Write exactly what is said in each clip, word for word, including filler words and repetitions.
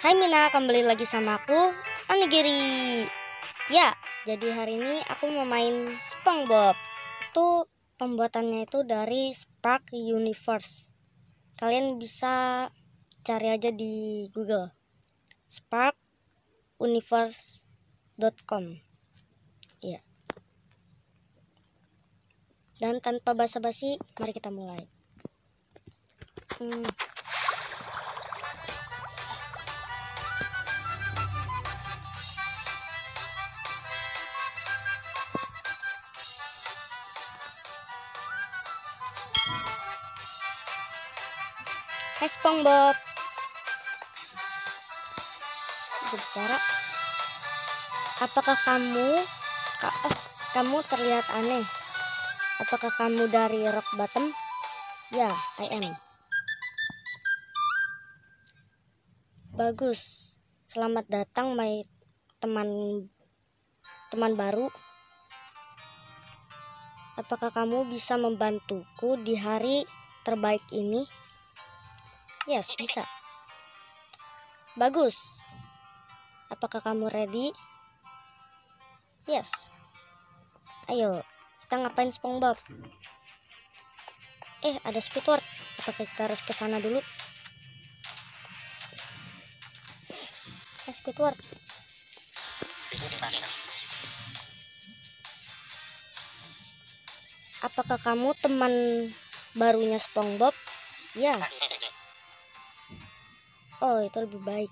Hai Mina, kembali lagi sama aku, Onigiri. Ya, jadi hari ini aku mau main SpongeBob. Itu pembuatannya itu dari Spark Universe. Kalian bisa cari aja di Google, spark universe dot com. Ya. Dan tanpa basa-basi, mari kita mulai. Hmm. Hai SpongeBob. Berbicara. Apakah kamu ka- oh, kamu terlihat aneh? Apakah kamu dari rock bottom? Ya, I am. Bagus. Selamat datang my teman teman baru. Apakah kamu bisa membantuku di hari terbaik ini? Yes, bisa. Bagus. Apakah kamu ready? Yes. Ayo, kita ngapain SpongeBob? Eh, ada Squidward. Apakah kita harus ke sana dulu? Eh, Squidward. Apakah kamu teman barunya SpongeBob? Ya. Oh, itu lebih baik.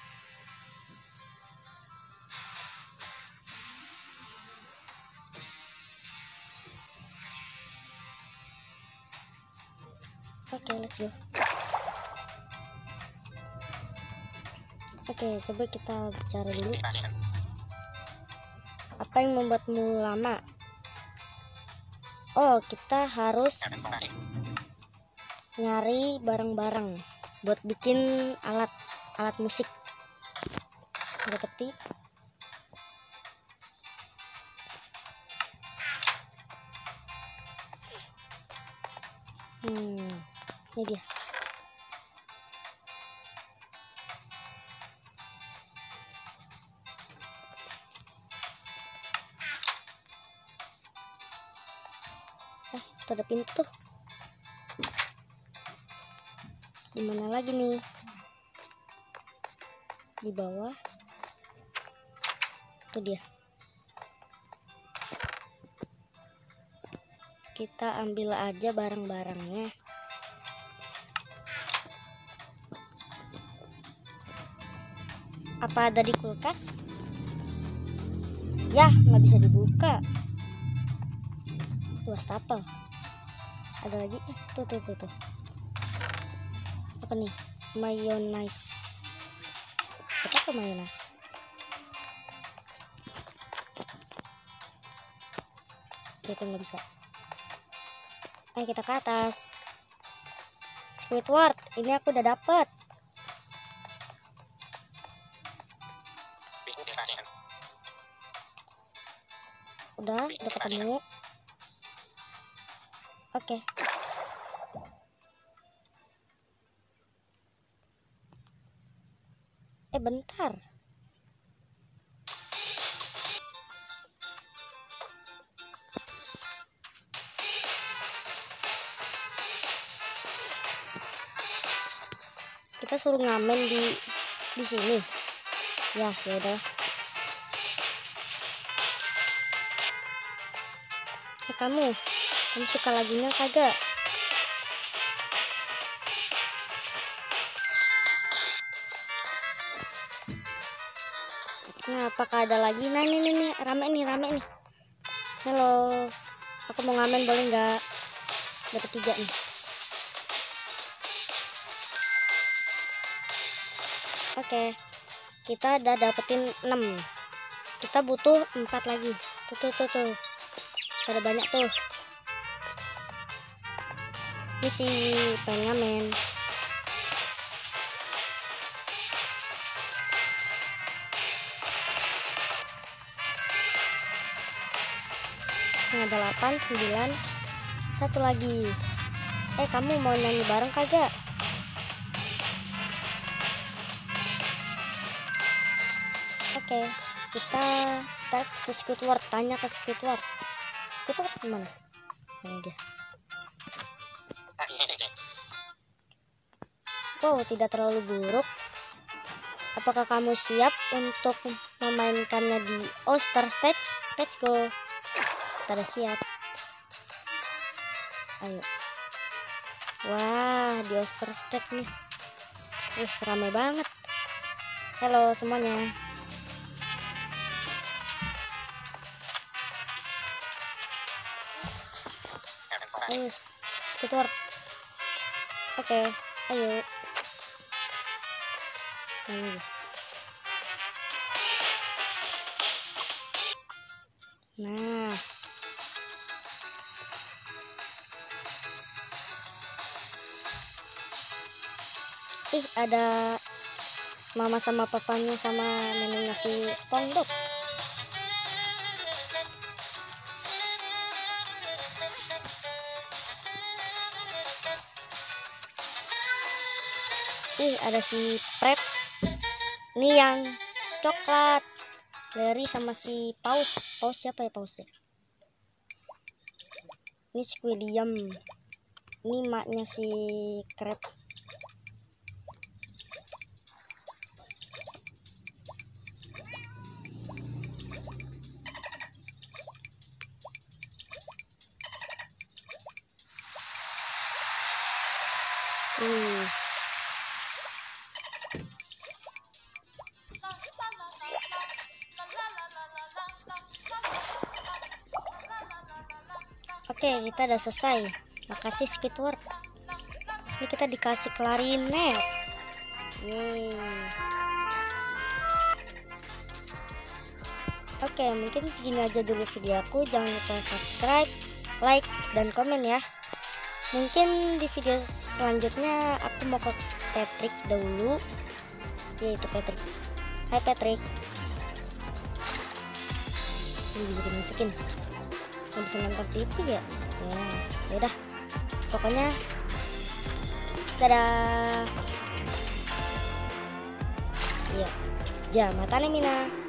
Oke, okay, let's go. Oke, okay, coba kita bicara dulu. Apa yang membuatmu lama? Oh, kita harus nyari barang-barang buat bikin alat alat musik. Ada peti. Hmm, ini dia. Eh, itu ada pintu. Di mana lagi nih? Di bawah. Itu dia. Kita ambil aja barang-barangnya. Apa ada di kulkas? Ya, nggak bisa dibuka. Wastafel. Ada lagi? Eh, tuh tuh tuh tuh. Apa nih? Mayonnaise. Apa ke mayonnaise? Kita nggak bisa. Ayo kita ke atas. Squidward, ini aku udah dapet. Udah, udah ketemu. Oke. Eh, bentar. Kita suruh ngamen di di sini. Ya, ya udah. Eh, kamu, kamu suka lagunya kagak? Nah, apakah ada lagi? Nah, ini nih, nih, rame nih, rame nih. Halo, aku mau ngamen, boleh nggak? Dapat tiga nih. Oke, kita udah dapetin enam. Kita butuh empat lagi. Tuh, tuh, tuh, tuh. Ada banyak tuh. Ini si pengen ngamen. Nah, ada delapan, sembilan, satu lagi. Eh, kamu mau nyanyi bareng kagak? Oke, kita tarik ke Squidward, tanya ke Squidward. Squidward gimana? Ini dia. Wow, tidak terlalu buruk. Apakah kamu siap untuk memainkannya di All Star Stage? Let's go. Kita udah siap. Ayo. Wah, di All Star Stage nih. Wih, ramai banget. Halo semuanya. Ayo, Squidward. Oke, ayo. Ayo. Nah, ih ada mama sama papanya sama neneknya si SpongeBob. Ih ada si Prep. Ini yang coklat. Larry sama si Paus. Paus siapa ya Paus ya? Ini Squiddiam. Ini maknya si Crab. Hmm. Oke, kita udah selesai. Makasih Squidward. Ini kita dikasih klarinet. Yeay. Oke, mungkin segini aja dulu video aku. Jangan lupa subscribe, like, dan komen ya. Mungkin di video selanjutnya aku mau ke Patrick dahulu, yaitu Patrick. Hai Patrick. Ini bisa dimasukin. Nggak bisa nonton T V ya? Ya, yaudah. Pokoknya, dadah. Iya, Jamatane Mina.